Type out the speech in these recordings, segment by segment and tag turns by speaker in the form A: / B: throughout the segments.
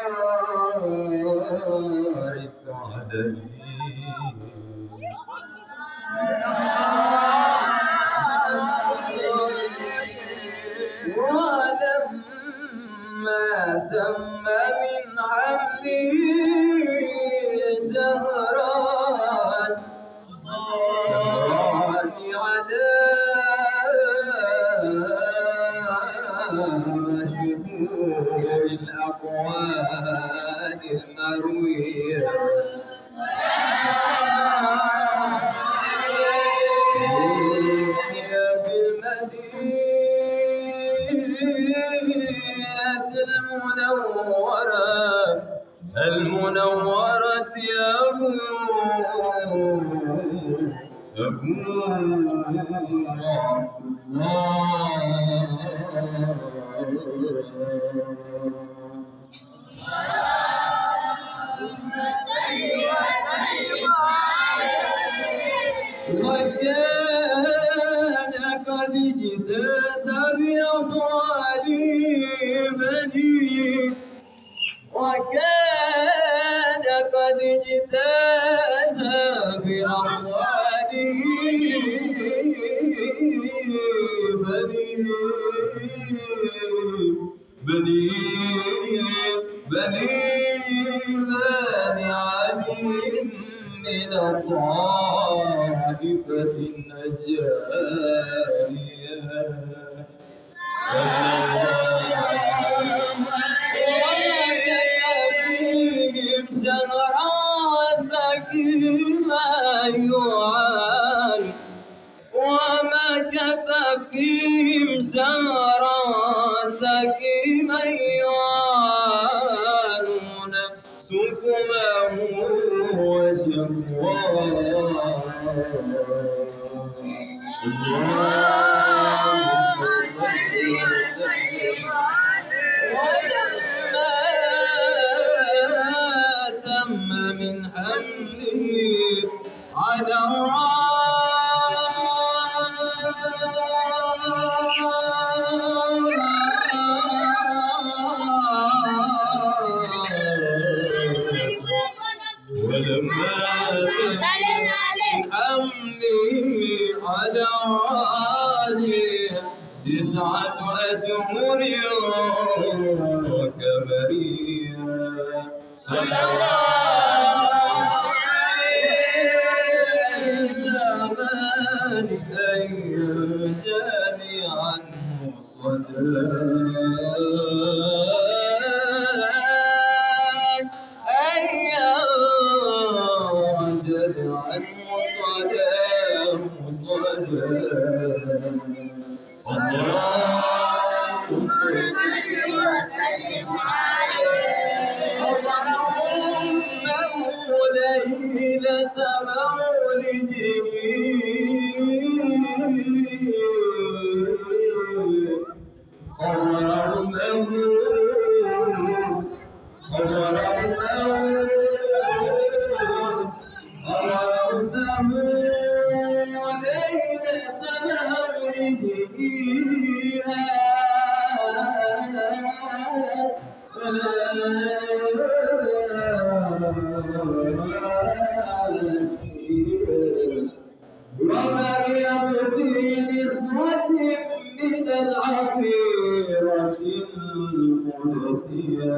A: ولما تم من حمله شهران على شهور الأقوال المروية المنورة يا أبو وكان قد اجتاز بأطوالي بني وكان قد اجتاز بأطوالي بني عدي من الطائفة النجارية وما كفى فيهم سهرا سكيما يعانون سكما ولما تم من حمله على على راجه 9 أشهر وكمريا صلى الله عليه زمان أيجاني عنه صداك أيجاني عنه اللهم وسلم عليه ليلة مولده ومريم في نسوة من العفيرة القدسية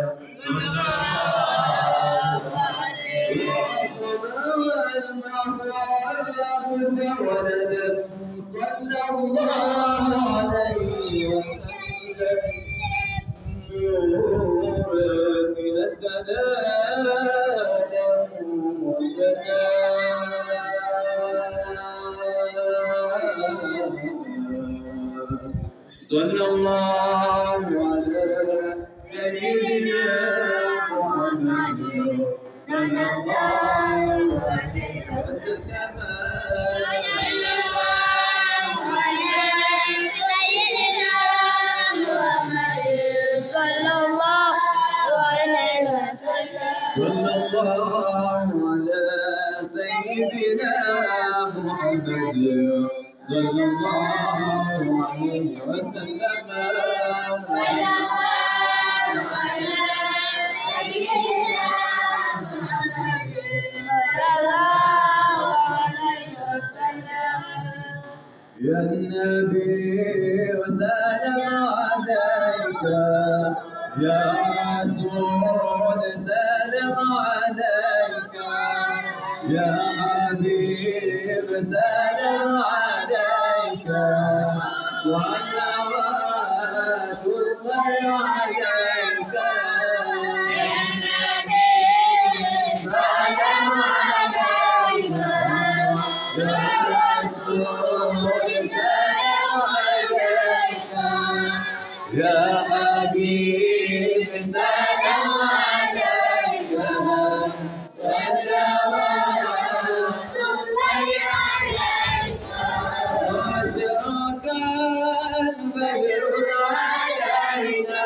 A: ولدته صلى الله عليه وسلم نورا من التنادم صلى الله على سيدنا محمد صلى الله عليه وسلم صلى الله على سيدنا محمد صلى الله عليه وسلم يا رسول سلام عليك يا حبيب سلام عليك صلوات الله عليك يا نبي سلام عليك يا رسول سلام عليك يا حبيب سلام عليك صلوات الله عليك وأشرق البدر علينا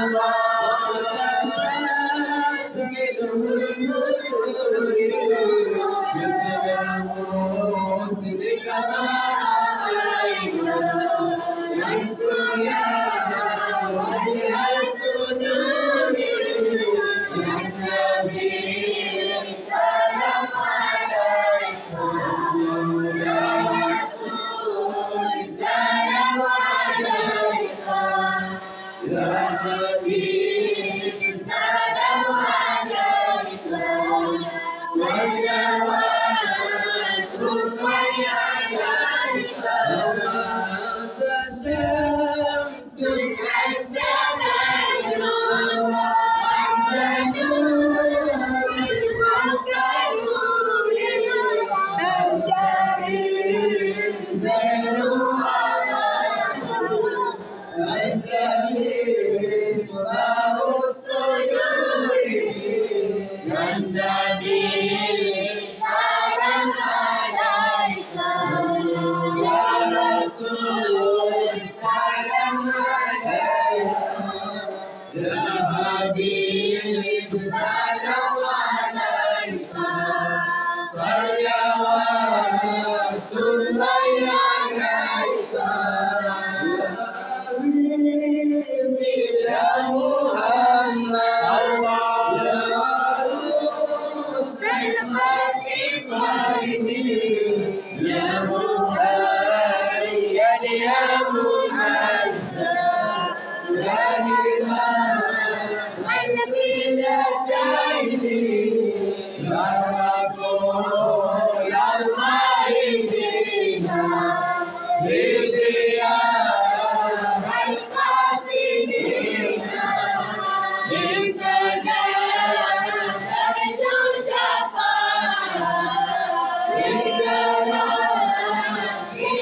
A: وارتفعت منه النور مثل موسمك ما علينا أنت يا وجه السنون يا نبي سلام عليك يا رسول سلام عليك يا حبيب سلام عليك صلوات الله عليك أنت شمس أنت بدر أنت نور فوق نور أنت منزل أنت مصباح الصدور يا النبي سلام عليك يا رسول سلام عليك يا حبيب سلام عليك صلوات الله عليك يا حبيبي يا محمد يا عروس القاسمين يا مهيد يا مهذب يا إمام البلدين يا رسول الله بنا بديار القاسمين منك نرجو شفاعة منك رب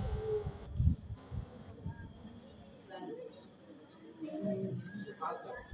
A: العالمين